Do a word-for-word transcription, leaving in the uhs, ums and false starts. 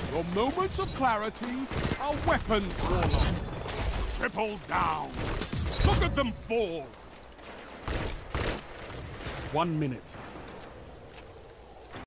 Your moments of clarity are weapons, Warlock. Triple down. Look at them fall. One minute.